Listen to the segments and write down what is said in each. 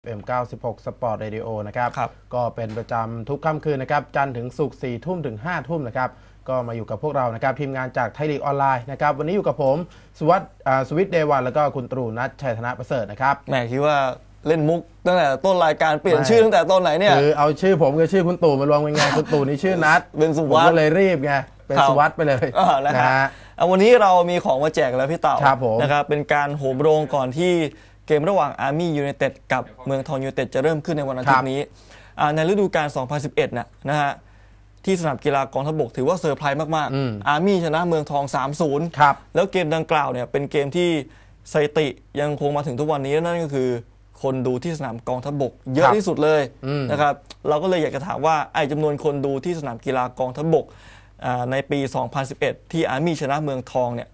FM 96 Sport Radio นะครับก็เป็นประจำทุกค่ำคืนนะครับจันทร์ถึงศุกร์4 ทุ่มถึง5 ทุ่มนะครับก็มาอยู่กับพวกเรานะครับทีมงานจากไทยลีกออนไลน์นะครับวันนี้อยู่กับผมสวิทย์เดวันแล้วก็คุณตรูนัทชัยธนประเสริฐนะครับแหมคิดว่าเล่นมุกตั้งแต่ต้นรายการเปลี่ยนชื่อตั้งแต่ต้นไหนเนี่ยคือเอาชื่อผมกับชื่อคุณตู่มารวมกันไงคุณตู่นี่ชื่อนัทเป็นสุวัสดิ์ก็เลยรีบไงเป็นสุวัสดิ์ไปเลยนะฮะวันนี้เรามีของมาแจกแล้วพี่เต่านะครับเป็นการโหมโรงก่อนที่เกมระหว่างอาร์มี่ยูไนเต็ดกับเมืองทองยูไนเต็ดจะเริ่มขึ้นในวันอาทิตย์นี้ในฤดูกาล 2011 นะฮะที่สนามกีฬากองทัพบกถือว่าเซอร์ไพรส์มากๆอาร์มี่ชนะเมืองทอง 3-0 แล้วเกมดังกล่าวเนี่ยเป็นเกมที่สถิติยังคงมาถึงทุกวันนี้นั่นก็คือคนดูที่สนามกองทัพบกเยอะที่สุดเลยนะครับเราก็เลยอยากจะถามว่าไอ้จำนวนคนดูที่สนามกีฬากองทัพบกในปี 2011 ที่อาร์มี่ชนะเมืองทองเนี่ย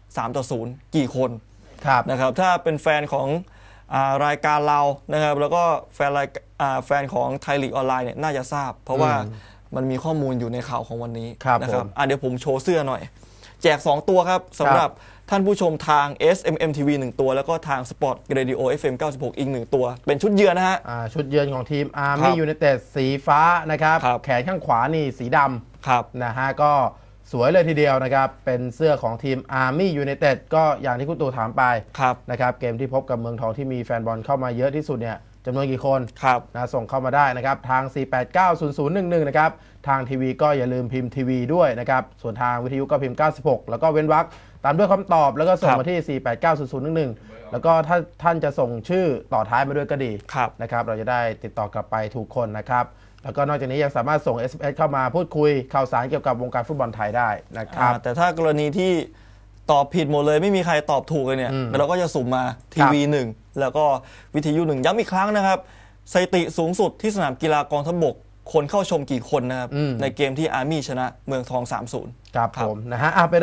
3-0 กี่คนนะครับถ้าเป็นแฟนของรายการเรานะครับแล้วก็แฟนของไทยลีกออนไลน์เนี่ยน่าจะทราบเพราะว่ามันมีข้อมูลอยู่ในข่าวของวันนี้นะครับเดี๋ยวผมโชว์เสื้อหน่อยแจก2ตัวครับสำหรับท่านผู้ชมทาง SMM TV 1 ตัวแล้วก็ทาง Sport Radio FM 96 อีก1ตัวเป็นชุดเยือนนะฮะชุดเยือนของทีม Army United สีฟ้านะครับแขนข้างขวานี่สีดำนะฮะก็สวยเลยทีเดียวนะครับเป็นเสื้อของทีม Army United ก็อย่างที่คุณตู่ถามไปนะครับเกมที่พบกับเมืองทองที่มีแฟนบอลเข้ามาเยอะที่สุดเนี่ยจำนวนกี่คนนะส่งเข้ามาได้นะครับทาง 4890011 นะครับทางทีวีก็อย่าลืมพิมพ์ทีวีด้วยนะครับส่วนทางวิทยุก็พิมพ์96แล้วก็เว้นวรรคตามด้วยคำตอบแล้วก็ส่งมาที่ 4890011 แล้วก็ถ้าท่านจะส่งชื่อต่อท้ายมาด้วยก็ดีนะครับเราจะได้ติดต่อกลับไปถูกคนนะครับแล้วก็นอกจากนี้ยังสามารถส่ง SMS เข้ามาพูดคุยข่าวสารเกี่ยวกับวงการฟุตบอลไทยได้นะครับแต่ถ้ากรณีที่ตอบผิดหมดเลยไม่มีใครตอบถูกเลยเนี่ยเราก็จะสุ่มมาทีวี1แล้วก็วิทยุ1ย้ำอีกครั้งนะครับสถิติสูงสุดที่สนามกีฬากองทัพบกคนเข้าชมกี่คนนะครับในเกมที่อาร์มี่ชนะเมืองทอง 3-0 ครับผมนะฮะไป